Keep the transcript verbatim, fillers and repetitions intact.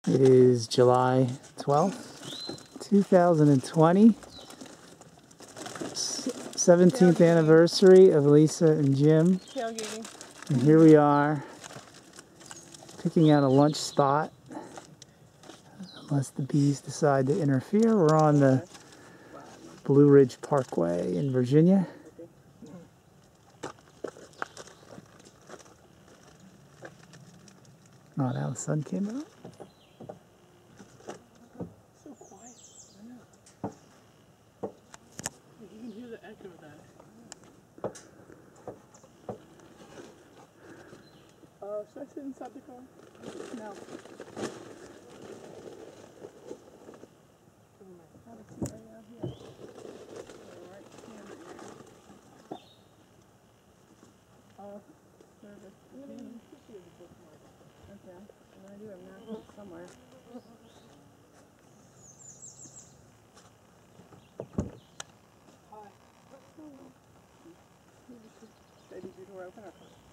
It is July twelfth, two thousand twenty, seventeenth anniversary of Lisa and Jim. Tailgating. And here we are, picking out a lunch spot. Unless the bees decide to interfere, we're on the Blue Ridge Parkway in Virginia. Oh, now the sun came out. So quiet. I know. You can hear the echo of that. Uh, should I sit inside the car? No. How to sit right out here. Right here. Uh, service. Okay. I'm gonna do a map somewhere. Hi. Should I leave your door open or closed?